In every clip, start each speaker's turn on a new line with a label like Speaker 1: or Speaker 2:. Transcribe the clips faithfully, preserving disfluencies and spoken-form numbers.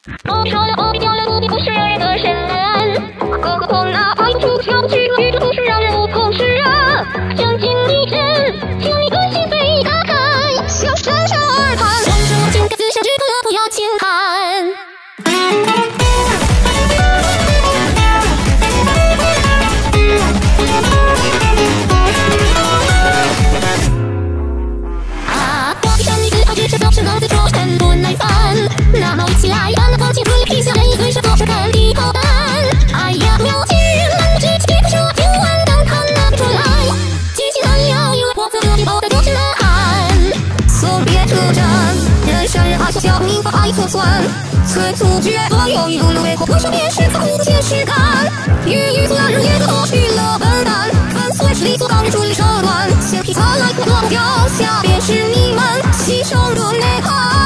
Speaker 1: 我说了，我比较了，不必不是人的深渊。何何况那爱出跳不去，宇宙不是让人无从释然。将尽力致，请你的心扉打开，向山上而谈。人生有情，各自相知，不要不要轻看。啊，我闭上你之后，只是总是能自说很不耐烦。那么一起来，把那风景推皮下人一对手做出看地后单。哎呀，妙计难知，几不说听完当他拿不出来。机器难料，以为我自己后的就是难hand。送别出战，人山人海，小小明白爱所算。催促绝所有一路路为我歌手便是刻苦且实干。欲欲做男人也可多许了笨蛋，粉碎实力做当人处理手段。先劈下来，落不掉下，便是你们牺牲的内涵。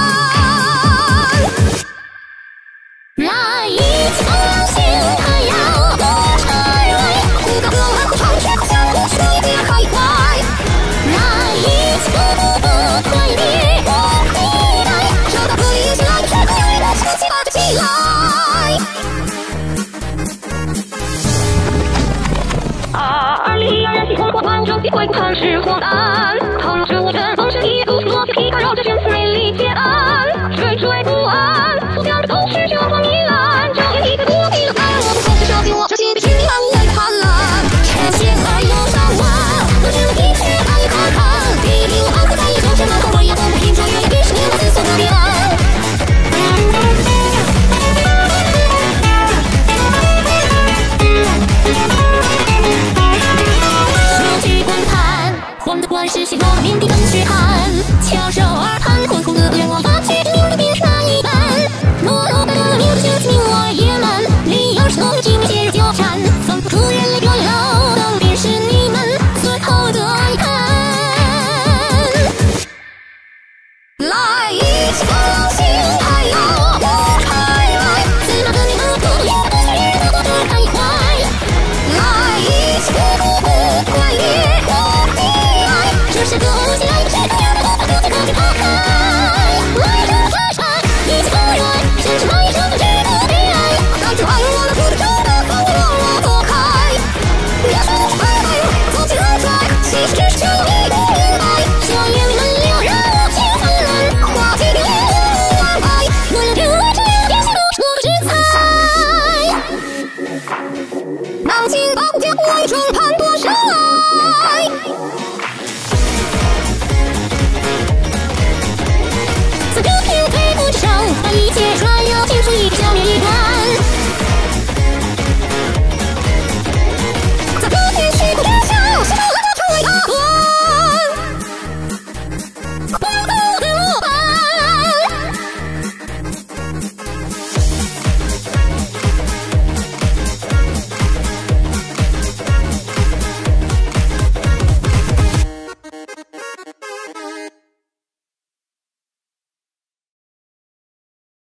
Speaker 1: 来一起同行，还要多承认，不敢和满口长句，相互说一点开怀。来一起不不不快别我期待，找到可以一起来，只可以的相机把它起来。啊，二零二人体活活完整体会不看是荒诞。